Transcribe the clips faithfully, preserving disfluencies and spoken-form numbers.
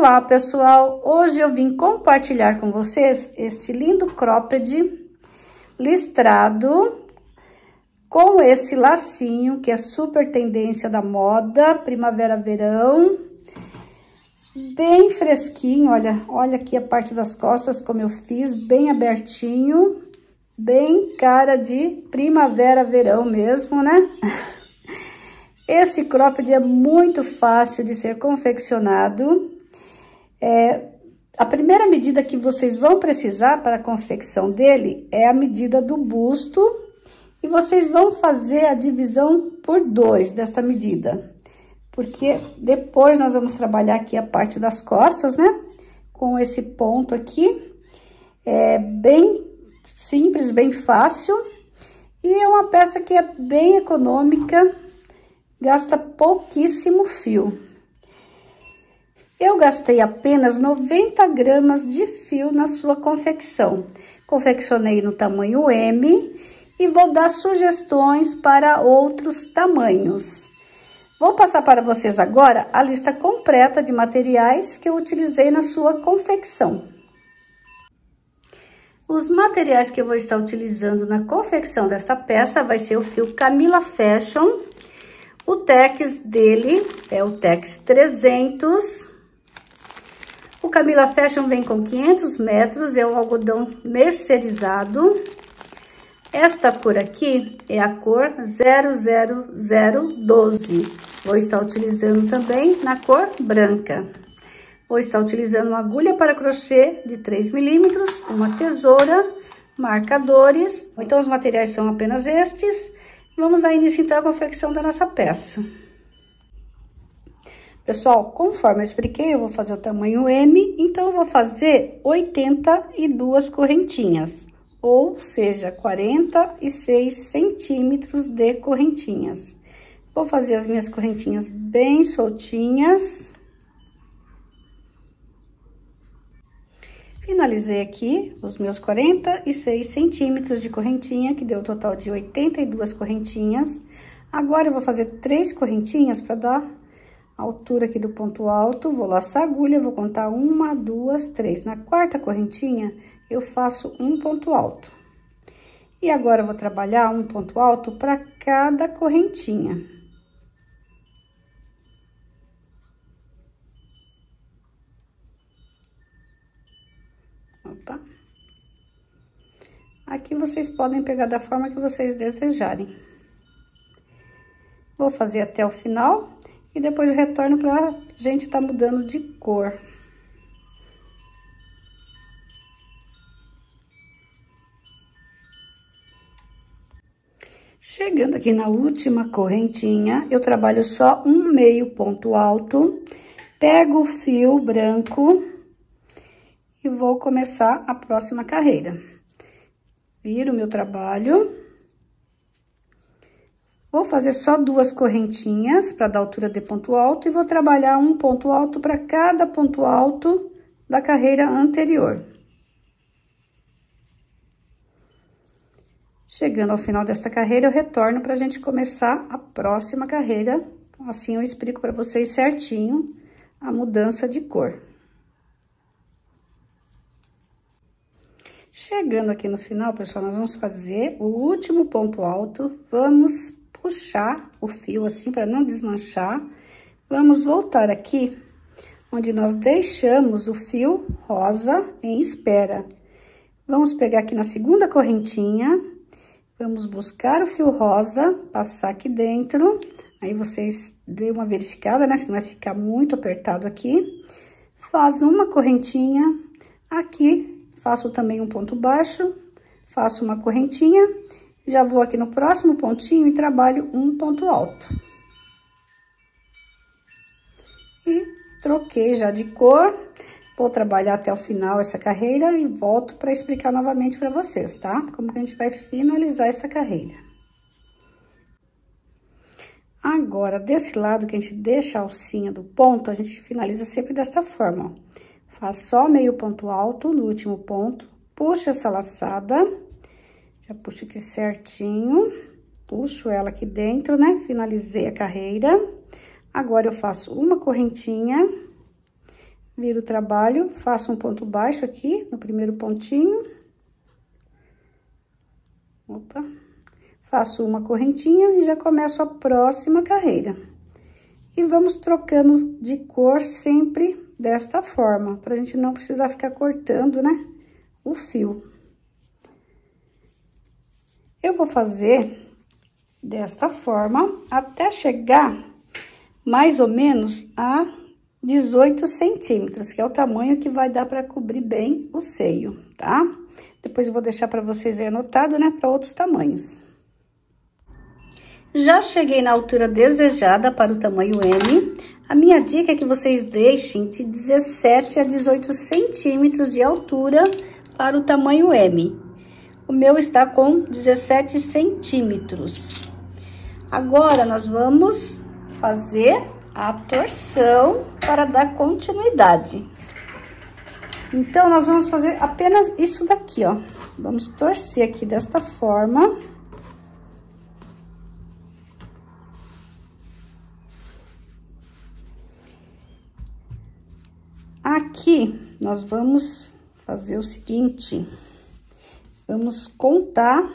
Olá, pessoal! Hoje eu vim compartilhar com vocês este lindo cropped listrado com esse lacinho que é super tendência da moda, primavera-verão, bem fresquinho. Olha, olha aqui a parte das costas como eu fiz, bem abertinho, bem cara de primavera-verão mesmo, né? Esse cropped é muito fácil de ser confeccionado. É, a primeira medida que vocês vão precisar para a confecção dele é a medida do busto. E vocês vão fazer a divisão por dois desta medida. Porque depois nós vamos trabalhar aqui a parte das costas, né? Com esse ponto aqui. É bem simples, bem fácil. E é uma peça que é bem econômica. Gasta pouquíssimo fio. Eu gastei apenas noventa gramas de fio na sua confecção. Confeccionei no tamanho M e vou dar sugestões para outros tamanhos. Vou passar para vocês agora a lista completa de materiais que eu utilizei na sua confecção. Os materiais que eu vou estar utilizando na confecção desta peça vai ser o fio Camila Fashion. O Tex dele é o Tex trezentos. O Camila Fashion vem com quinhentos metros, é um algodão mercerizado. Esta cor aqui é a cor zero zero zero doze. Vou estar utilizando também na cor branca. Vou estar utilizando uma agulha para crochê de três milímetros, uma tesoura, marcadores. Então, os materiais são apenas estes. Vamos dar início, então, à confecção da nossa peça. Pessoal, conforme eu expliquei, eu vou fazer o tamanho M, então eu vou fazer oitenta e duas correntinhas, ou seja, quarenta e seis centímetros de correntinhas. Vou fazer as minhas correntinhas bem soltinhas. Finalizei aqui os meus quarenta e seis centímetros de correntinha, que deu um total de oitenta e duas correntinhas. Agora, eu vou fazer três correntinhas para dar a altura aqui do ponto alto. Vou laçar a agulha, vou contar uma, duas, três. Na quarta correntinha, eu faço um ponto alto. E agora, eu vou trabalhar um ponto alto para cada correntinha. Opa. Aqui vocês podem pegar da forma que vocês desejarem. Vou fazer até o final e depois eu retorno pra gente tá mudando de cor. Chegando aqui na última correntinha, eu trabalho só um meio ponto alto, pego o fio branco e vou começar a próxima carreira. Viro o meu trabalho. Vou fazer só duas correntinhas para dar altura de ponto alto e vou trabalhar um ponto alto para cada ponto alto da carreira anterior. Chegando ao final desta carreira, eu retorno para a gente começar a próxima carreira. Assim eu explico para vocês certinho a mudança de cor. Chegando aqui no final, pessoal, nós vamos fazer o último ponto alto. Vamos puxar o fio assim para não desmanchar. Vamos voltar aqui onde nós deixamos o fio rosa em espera. Vamos pegar aqui na segunda correntinha, vamos buscar o fio rosa, passar aqui dentro. Aí vocês dêem uma verificada, né? Se não vai ficar muito apertado aqui. Faz uma correntinha aqui, faço também um ponto baixo, faço uma correntinha. Já vou aqui no próximo pontinho e trabalho um ponto alto. E troquei já de cor. Vou trabalhar até o final essa carreira e volto para explicar novamente para vocês, tá? Como que a gente vai finalizar essa carreira. Agora, desse lado que a gente deixa a alcinha do ponto, a gente finaliza sempre desta forma, ó. Faz só meio ponto alto no último ponto, puxa essa laçada. Já puxo aqui certinho, puxo ela aqui dentro, né? Finalizei a carreira. Agora, eu faço uma correntinha, viro o trabalho, faço um ponto baixo aqui no primeiro pontinho. Opa. Faço uma correntinha e já começo a próxima carreira. E vamos trocando de cor sempre desta forma, pra gente não precisar ficar cortando, né, o fio. Eu vou fazer desta forma até chegar mais ou menos a dezoito centímetros, que é o tamanho que vai dar para cobrir bem o seio, tá? Depois eu vou deixar para vocês aí anotado, né, para outros tamanhos. Já cheguei na altura desejada para o tamanho M. A minha dica é que vocês deixem de dezessete a dezoito centímetros de altura para o tamanho M. O meu está com dezessete centímetros. Agora, nós vamos fazer a torção para dar continuidade. Então, nós vamos fazer apenas isso daqui, ó. Vamos torcer aqui desta forma. Aqui, nós vamos fazer o seguinte, vamos contar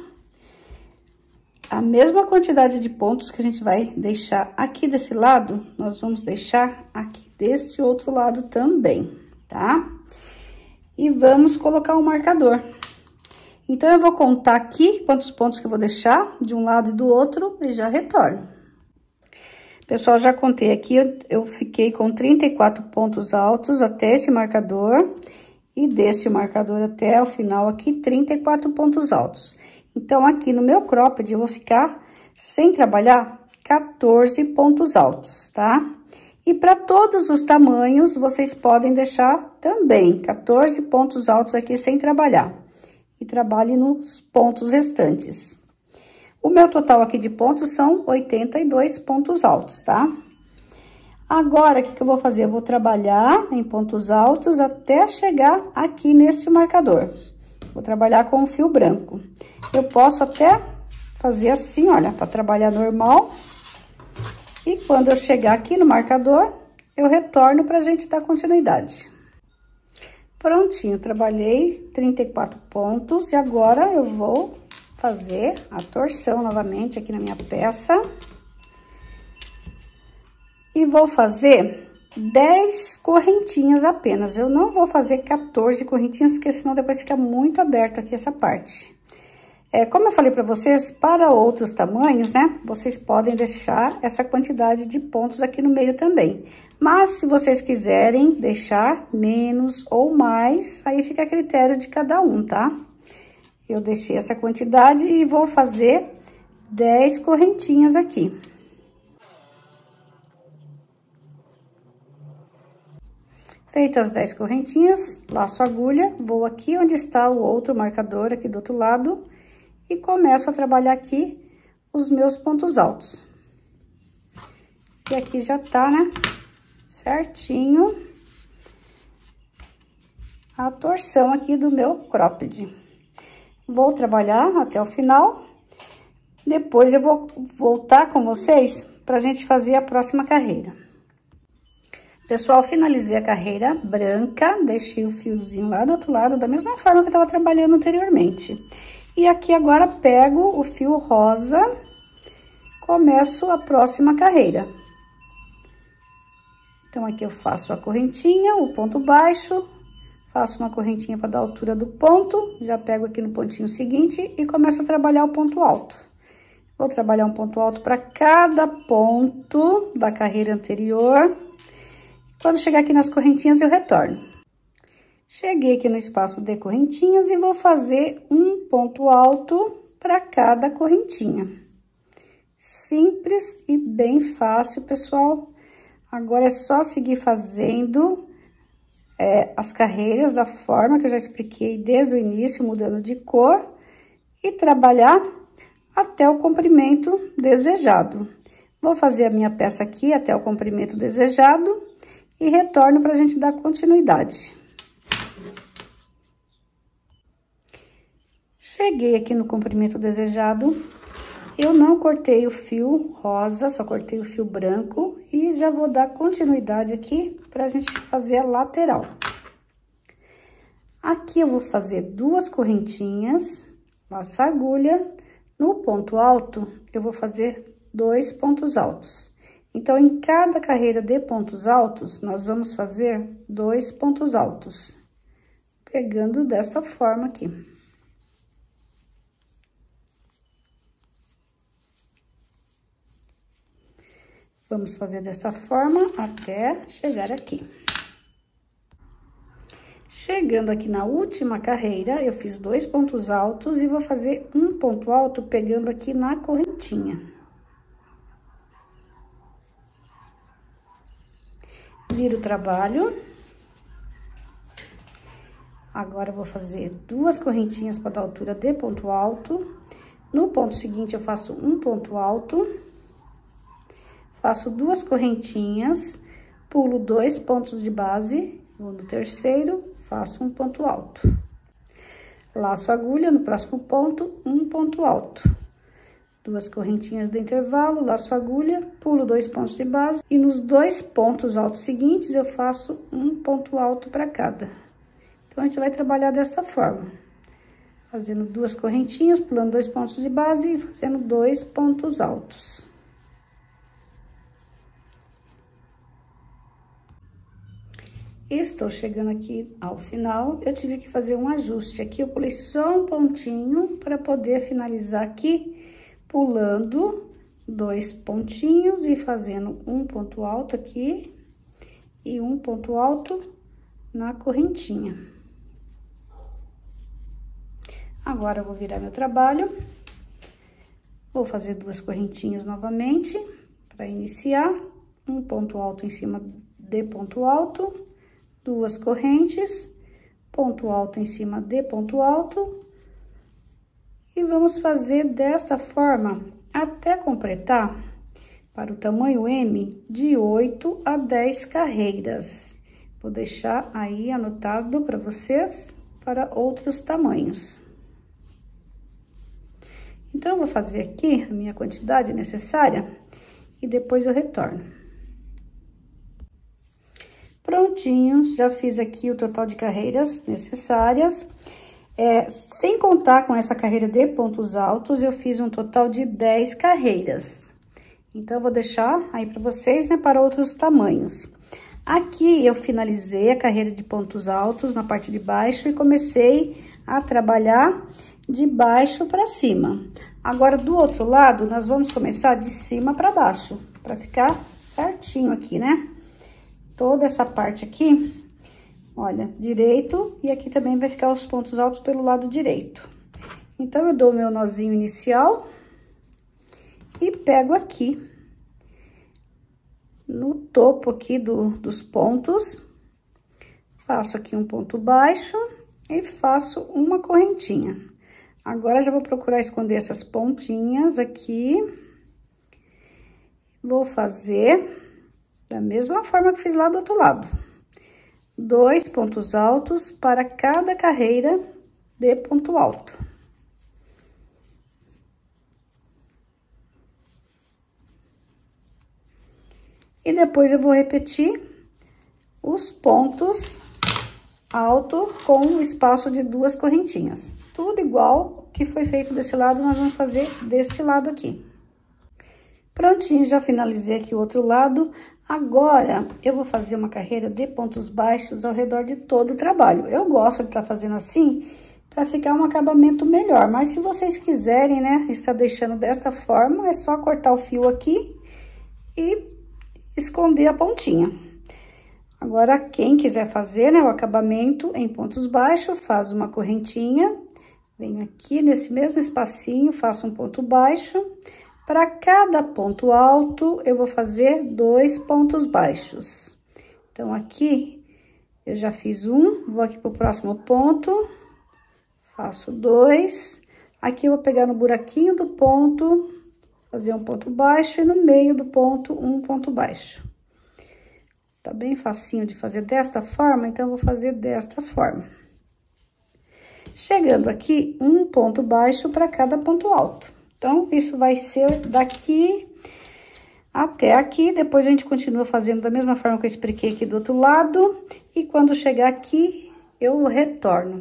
a mesma quantidade de pontos que a gente vai deixar aqui desse lado, nós vamos deixar aqui desse outro lado também, tá? E vamos colocar um marcador. Então, eu vou contar aqui quantos pontos que eu vou deixar de um lado e do outro e já retorno. Pessoal, já contei aqui, eu, eu fiquei com trinta e quatro pontos altos até esse marcador. E deste marcador até o final aqui, trinta e quatro pontos altos. Então, aqui no meu cropped, eu vou ficar, sem trabalhar, quatorze pontos altos, tá? E para todos os tamanhos, vocês podem deixar também quatorze pontos altos aqui sem trabalhar. E trabalhe nos pontos restantes. O meu total aqui de pontos são oitenta e dois pontos altos, tá? Agora, o que que eu vou fazer? Eu vou trabalhar em pontos altos até chegar aqui neste marcador. Vou trabalhar com o fio branco. Eu posso até fazer assim, olha, para trabalhar normal. E quando eu chegar aqui no marcador, eu retorno pra gente dar continuidade. Prontinho, trabalhei trinta e quatro pontos e agora eu vou fazer a torção novamente aqui na minha peça. E vou fazer dez correntinhas apenas. Eu não vou fazer quatorze correntinhas, porque senão depois fica muito aberto aqui essa parte. É, como eu falei pra vocês, para outros tamanhos, né? Vocês podem deixar essa quantidade de pontos aqui no meio também. Mas, se vocês quiserem deixar menos ou mais, aí fica a critério de cada um, tá? Eu deixei essa quantidade e vou fazer dez correntinhas aqui. Feitas as dez correntinhas, laço a agulha, vou aqui onde está o outro marcador, aqui do outro lado, e começo a trabalhar aqui os meus pontos altos. E aqui já tá, né, certinho a torção aqui do meu cropped. Vou trabalhar até o final, depois eu vou voltar com vocês pra gente fazer a próxima carreira. Pessoal, finalizei a carreira branca, deixei o fiozinho lá do outro lado, da mesma forma que eu tava trabalhando anteriormente. E aqui agora pego o fio rosa, começo a próxima carreira. Então, aqui eu faço a correntinha, o ponto baixo, faço uma correntinha para dar a altura do ponto, já pego aqui no pontinho seguinte e começo a trabalhar o ponto alto. Vou trabalhar um ponto alto para cada ponto da carreira anterior. Quando chegar aqui nas correntinhas, eu retorno. Cheguei aqui no espaço de correntinhas e vou fazer um ponto alto para cada correntinha. Simples e bem fácil, pessoal. Agora é só seguir fazendo é, as carreiras da forma que eu já expliquei desde o início, mudando de cor, e trabalhar até o comprimento desejado. Vou fazer a minha peça aqui até o comprimento desejado e retorno para a gente dar continuidade. Cheguei aqui no comprimento desejado, Eu não cortei o fio rosa, só cortei o fio branco e já vou dar continuidade aqui pra gente fazer a lateral. Aqui eu vou fazer duas correntinhas, laçar a agulha, no ponto alto eu vou fazer dois pontos altos. Então, em cada carreira de pontos altos, nós vamos fazer dois pontos altos, pegando desta forma aqui. Vamos fazer desta forma até chegar aqui. Chegando aqui na última carreira, eu fiz dois pontos altos e vou fazer um ponto alto pegando aqui na correntinha. Viro o trabalho. Agora, eu vou fazer duas correntinhas para dar altura de ponto alto. No ponto seguinte, eu faço um ponto alto. Faço duas correntinhas, pulo dois pontos de base, vou no terceiro, faço um ponto alto. Laço a agulha, no próximo ponto, um ponto alto. Duas correntinhas de intervalo, laço a agulha, pulo dois pontos de base e nos dois pontos altos seguintes eu faço um ponto alto para cada. Então, a gente vai trabalhar dessa forma. Fazendo duas correntinhas, pulando dois pontos de base e fazendo dois pontos altos. Estou chegando aqui ao final, eu tive que fazer um ajuste aqui, eu pulei só um pontinho para poder finalizar aqui, pulando dois pontinhos e fazendo um ponto alto aqui e um ponto alto na correntinha. Agora, eu vou virar meu trabalho, vou fazer duas correntinhas novamente para iniciar, um ponto alto em cima de ponto alto. Duas correntes, ponto alto em cima de ponto alto. E vamos fazer desta forma até completar, para o tamanho M, de oito a dez carreiras. Vou deixar aí anotado para vocês, para outros tamanhos. Então, eu vou fazer aqui a minha quantidade necessária e depois eu retorno. Prontinho, já fiz aqui o total de carreiras necessárias. É, sem contar com essa carreira de pontos altos, eu fiz um total de dez carreiras. Então, eu vou deixar aí para vocês, né, para outros tamanhos. Aqui, eu finalizei a carreira de pontos altos na parte de baixo e comecei a trabalhar de baixo para cima. Agora, do outro lado, nós vamos começar de cima para baixo, para ficar certinho aqui, né? Toda essa parte aqui, olha, direito, e aqui também vai ficar os pontos altos pelo lado direito. Então, eu dou o meu nozinho inicial e pego aqui, no topo aqui do, dos pontos, faço aqui um ponto baixo e faço uma correntinha. Agora, já vou procurar esconder essas pontinhas aqui, vou fazer da mesma forma que fiz lá do outro lado. Dois pontos altos para cada carreira de ponto alto. E depois eu vou repetir os pontos alto com o espaço de duas correntinhas. Tudo igual que foi feito desse lado, nós vamos fazer deste lado aqui. Prontinho, já finalizei aqui o outro lado. Agora, eu vou fazer uma carreira de pontos baixos ao redor de todo o trabalho. Eu gosto de estar fazendo assim, para ficar um acabamento melhor. Mas, se vocês quiserem, né, estar deixando desta forma, é só cortar o fio aqui e esconder a pontinha. Agora, quem quiser fazer, né, o acabamento em pontos baixos, faz uma correntinha. Venho aqui nesse mesmo espacinho, faço um ponto baixo. Para cada ponto alto, eu vou fazer dois pontos baixos. Então, aqui, eu já fiz um, vou aqui pro próximo ponto, faço dois. Aqui, eu vou pegar no buraquinho do ponto, fazer um ponto baixo, e no meio do ponto, um ponto baixo. Tá bem facinho de fazer desta forma, então, eu vou fazer desta forma. Chegando aqui, um ponto baixo para cada ponto alto. Então, isso vai ser daqui até aqui. Depois a gente continua fazendo da mesma forma que eu expliquei aqui do outro lado. E quando chegar aqui, eu retorno.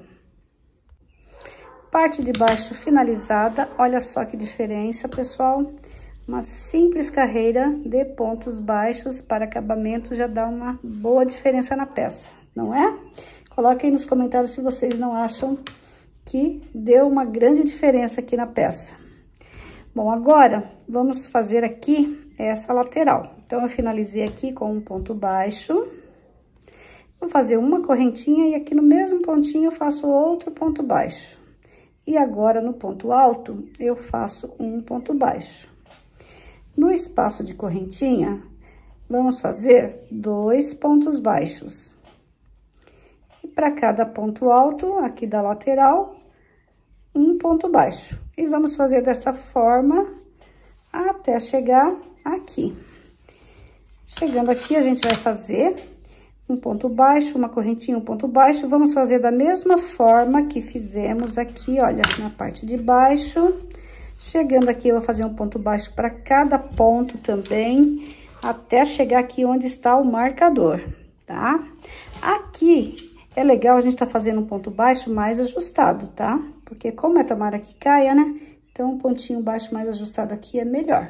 Parte de baixo finalizada. Olha só que diferença, pessoal. Uma simples carreira de pontos baixos para acabamento já dá uma boa diferença na peça, não é? Coloquem nos comentários se vocês não acham que deu uma grande diferença aqui na peça. Bom, agora vamos fazer aqui essa lateral. Então, eu finalizei aqui com um ponto baixo. Vou fazer uma correntinha e aqui no mesmo pontinho eu faço outro ponto baixo. E agora, no ponto alto, eu faço um ponto baixo. No espaço de correntinha, vamos fazer dois pontos baixos. E para cada ponto alto, aqui da lateral, um ponto baixo. E vamos fazer desta forma até chegar aqui. Chegando aqui, a gente vai fazer um ponto baixo, uma correntinha, um ponto baixo. Vamos fazer da mesma forma que fizemos aqui, olha, na parte de baixo. Chegando aqui, eu vou fazer um ponto baixo para cada ponto também, até chegar aqui onde está o marcador, tá? Aqui é legal a gente tá fazendo um ponto baixo mais ajustado, tá? Porque como é tomara que caia, né? Então, um pontinho baixo mais ajustado aqui é melhor.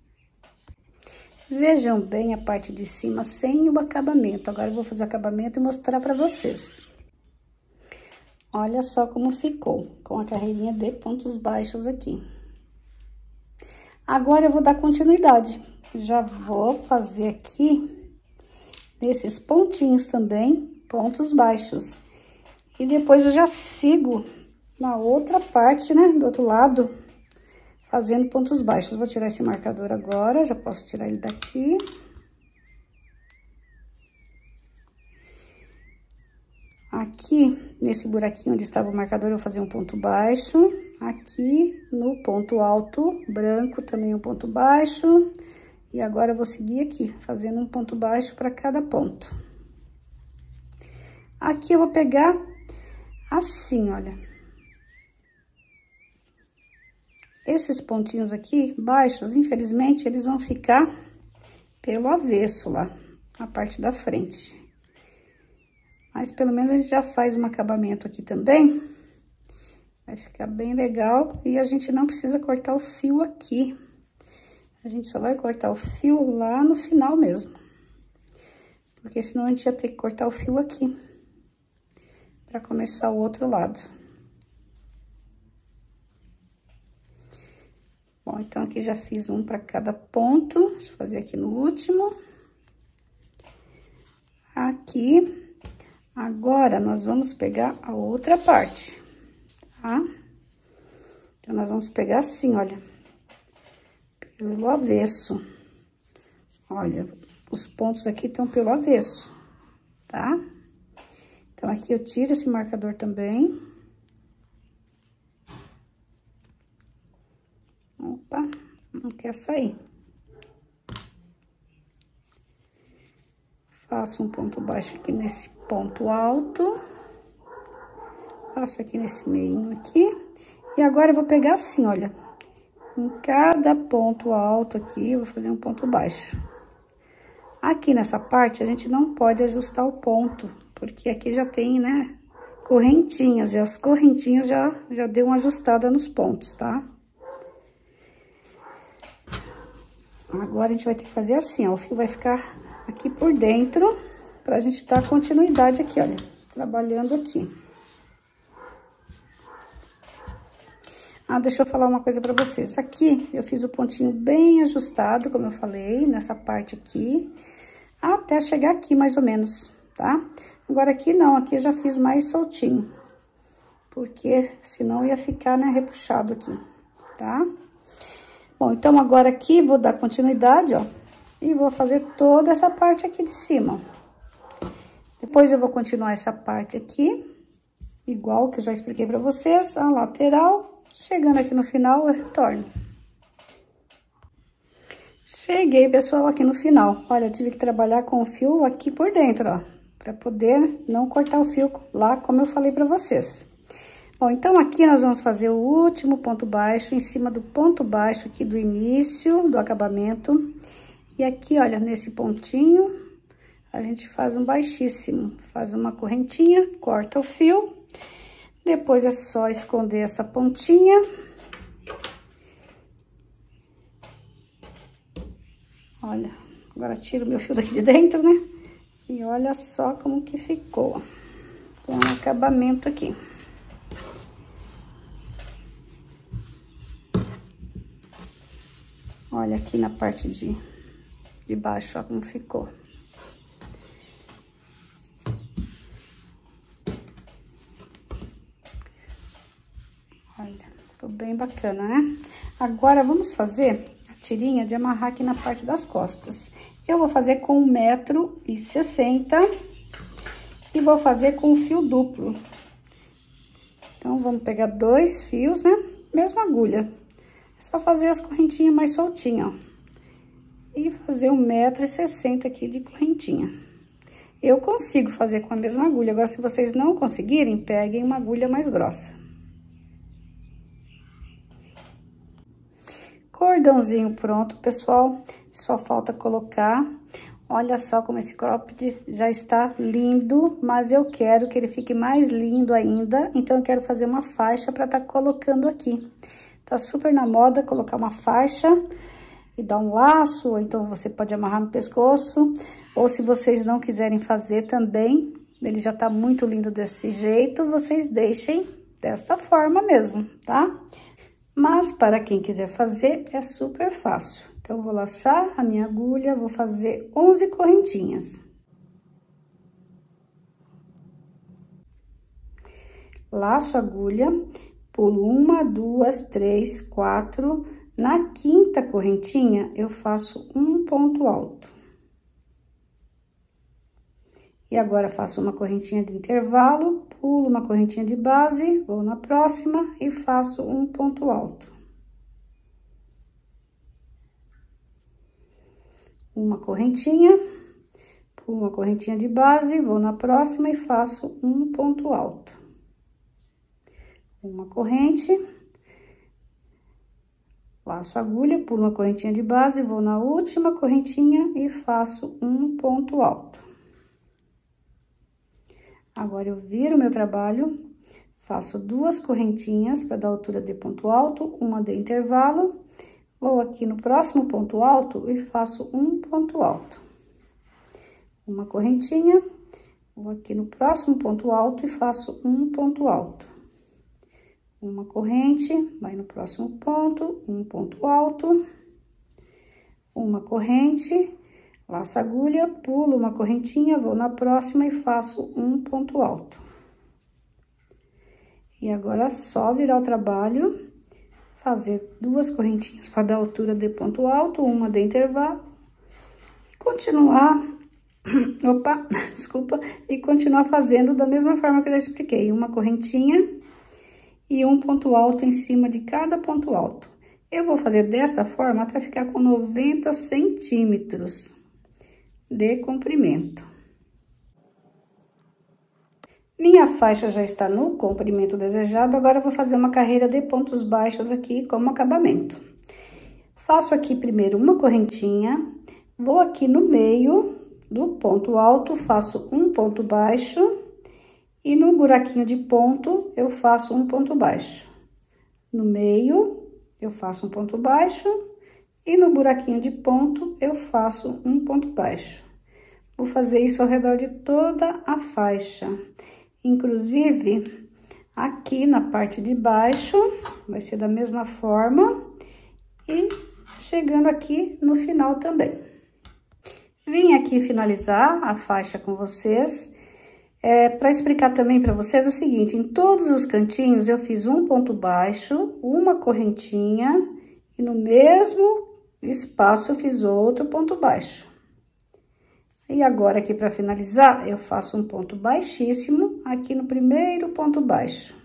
Vejam bem a parte de cima sem o acabamento. Agora, eu vou fazer o acabamento e mostrar para vocês. Olha só como ficou, com a carreirinha de pontos baixos aqui. Agora, eu vou dar continuidade. Já vou fazer aqui, nesses pontinhos também, pontos baixos. E depois, eu já sigo na outra parte, né, do outro lado, fazendo pontos baixos. Vou tirar esse marcador agora, já posso tirar ele daqui. Aqui, nesse buraquinho onde estava o marcador, eu vou fazer um ponto baixo. Aqui, no ponto alto, branco, também um ponto baixo. E agora, eu vou seguir aqui, fazendo um ponto baixo para cada ponto. Aqui, eu vou pegar assim, olha. Esses pontinhos aqui, baixos, infelizmente, eles vão ficar pelo avesso lá, na parte da frente. Mas, pelo menos, a gente já faz um acabamento aqui também. Vai ficar bem legal. E a gente não precisa cortar o fio aqui. A gente só vai cortar o fio lá no final mesmo. Porque senão a gente ia ter que cortar o fio aqui. Pra começar o outro lado. Bom, então, aqui já fiz um para cada ponto. Deixa eu fazer aqui no último. Aqui. Agora, nós vamos pegar a outra parte, tá? Então, nós vamos pegar assim, olha. Pelo avesso. Olha, os pontos aqui estão pelo avesso, tá? Então, aqui eu tiro esse marcador também. Opa, não quer sair. Faço um ponto baixo aqui nesse ponto alto. Faço aqui nesse meinho aqui. E agora, eu vou pegar assim, olha. Em cada ponto alto aqui, eu vou fazer um ponto baixo. Aqui nessa parte, a gente não pode ajustar o ponto. Porque aqui já tem, né, correntinhas. E as correntinhas já, já deu uma ajustada nos pontos, tá? Agora, a gente vai ter que fazer assim, ó. O fio vai ficar aqui por dentro, pra gente dar continuidade aqui, olha. Trabalhando aqui. Ah, deixa eu falar uma coisa pra vocês. Aqui, eu fiz o pontinho bem ajustado, como eu falei, nessa parte aqui. Até chegar aqui, mais ou menos, tá? Agora, aqui não, aqui eu já fiz mais soltinho. Porque senão ia ficar, né, repuxado aqui, tá? Bom, então, agora aqui, vou dar continuidade, ó. E vou fazer toda essa parte aqui de cima. Depois, eu vou continuar essa parte aqui. Igual que eu já expliquei pra vocês, a lateral. Chegando aqui no final, eu retorno. Cheguei, pessoal, aqui no final. Olha, eu tive que trabalhar com o fio aqui por dentro, ó. Pra poder não cortar o fio lá, como eu falei pra vocês. Bom, então aqui nós vamos fazer o último ponto baixo em cima do ponto baixo aqui do início do acabamento. E aqui, olha, nesse pontinho, a gente faz um baixíssimo, faz uma correntinha, corta o fio. Depois é só esconder essa pontinha. Olha, agora tiro o meu fio daqui de dentro, né? E olha só como que ficou com o acabamento aqui. Olha aqui na parte de, de baixo, ó, como ficou. Olha, ficou bem bacana, né? Agora, vamos fazer a tirinha de amarrar aqui na parte das costas. Eu vou fazer com um metro e sessenta e vou fazer com fio duplo. Então, vamos pegar dois fios, né? Mesma agulha. É só fazer as correntinhas mais soltinhas, ó. E fazer um metro e sessenta aqui de correntinha. Eu consigo fazer com a mesma agulha. Agora, se vocês não conseguirem, peguem uma agulha mais grossa. Cordãozinho pronto, pessoal. Só falta colocar. Olha só como esse cropped já está lindo, mas eu quero que ele fique mais lindo ainda. Então, eu quero fazer uma faixa para estar colocando aqui. Tá super na moda colocar uma faixa e dar um laço, ou então você pode amarrar no pescoço. Ou se vocês não quiserem fazer também, ele já tá muito lindo desse jeito, vocês deixem desta forma mesmo, tá? Mas para quem quiser fazer, é super fácil. Então, eu vou laçar a minha agulha, vou fazer onze correntinhas. Laço a agulha, pulo uma, duas, três, quatro. Na quinta correntinha, eu faço um ponto alto. E agora, faço uma correntinha de intervalo, pulo uma correntinha de base, vou na próxima e faço um ponto alto. Uma correntinha, pulo uma correntinha de base, vou na próxima e faço um ponto alto. Uma corrente, laço a agulha, pulo uma correntinha de base, vou na última correntinha e faço um ponto alto. Agora, eu viro o meu trabalho, faço duas correntinhas para dar altura de ponto alto, uma de intervalo. Vou aqui no próximo ponto alto e faço um ponto alto. Uma correntinha, vou aqui no próximo ponto alto e faço um ponto alto. Uma corrente, vai no próximo ponto, um ponto alto. Uma corrente, laço a agulha, pulo uma correntinha, vou na próxima e faço um ponto alto. E agora, só virar o trabalho, fazer duas correntinhas para dar altura de ponto alto, uma de intervalo, e continuar, opa, desculpa, e continuar fazendo da mesma forma que eu já expliquei, uma correntinha e um ponto alto em cima de cada ponto alto. Eu vou fazer desta forma até ficar com noventa centímetros de comprimento. Minha faixa já está no comprimento desejado, agora eu vou fazer uma carreira de pontos baixos aqui como acabamento. Faço aqui primeiro uma correntinha, vou aqui no meio do ponto alto, faço um ponto baixo e no buraquinho de ponto eu faço um ponto baixo. No meio eu faço um ponto baixo e no buraquinho de ponto eu faço um ponto baixo. Vou fazer isso ao redor de toda a faixa. Inclusive, aqui na parte de baixo, vai ser da mesma forma, e chegando aqui no final também. Vim aqui finalizar a faixa com vocês, é, para explicar também para vocês o seguinte, em todos os cantinhos eu fiz um ponto baixo, uma correntinha, e no mesmo espaço eu fiz outro ponto baixo. E agora, aqui para finalizar, eu faço um ponto baixíssimo aqui no primeiro ponto baixo.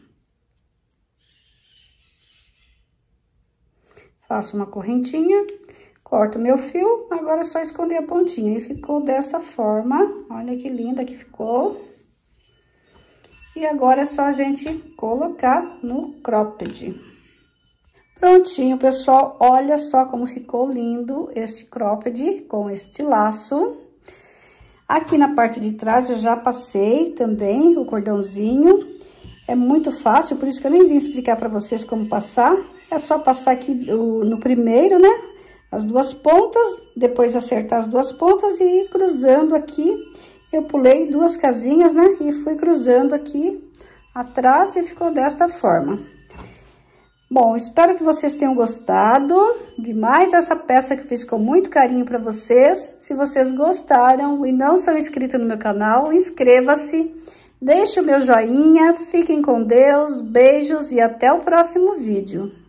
Faço uma correntinha, corto meu fio, agora é só esconder a pontinha. E ficou desta forma, olha que linda que ficou. E agora é só a gente colocar no cropped. Prontinho, pessoal, olha só como ficou lindo esse cropped com este laço. Aqui na parte de trás eu já passei também o cordãozinho. É muito fácil, por isso que eu nem vim explicar para vocês como passar. É só passar aqui no, no primeiro, né? As duas pontas, depois acertar as duas pontas e ir cruzando aqui. Eu pulei duas casinhas, né? E fui cruzando aqui atrás e ficou desta forma. Bom, espero que vocês tenham gostado de mais essa peça que eu fiz com muito carinho para vocês. Se vocês gostaram e não são inscritos no meu canal, inscreva-se, deixe o meu joinha, fiquem com Deus, beijos e até o próximo vídeo.